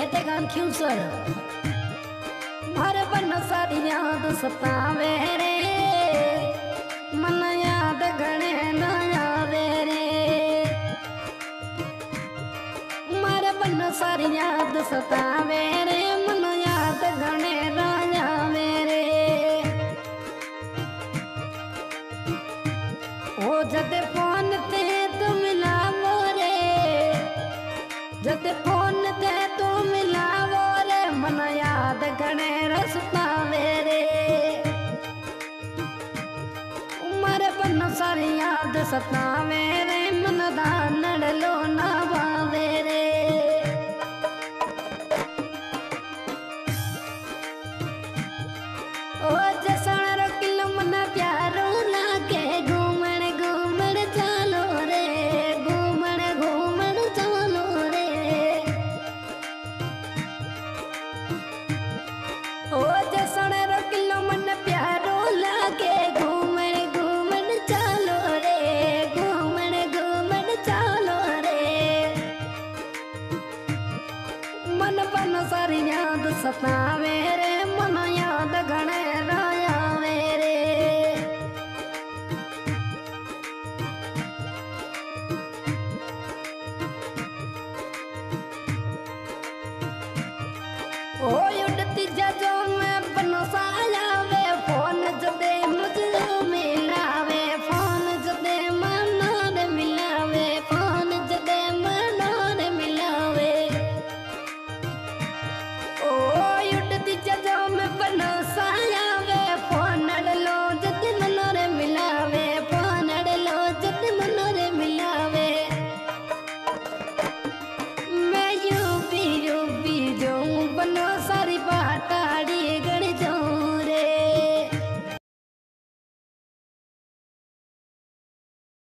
कहते गान क्यों सर मारे बन सारी याद सतावे रे मन याद घणे न आवे रे मारे बन सारी याद सतावे रे मन याद घणे न आवे रे ओ जद फोन ते तू मिलावो रे जद फोन ते तू मिलावो रे मन याद घणे रसतावे रे उमर बन सारी याद सतावे रे मन दानड़ लो ना भावे रे ओ जसण रो किलो मन प्यारो लागे घूमण घूमण चालो रे घूमण घूमण चालो रे ओ जसण रो किलो मन प्यारो लागे घूमण घूमण चालो रे घूमण घूमण चालो रे मन बन सारी याद सतावे रे मन याद